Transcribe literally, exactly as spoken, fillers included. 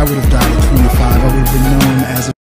I would have died at twenty-five, I would have been known as a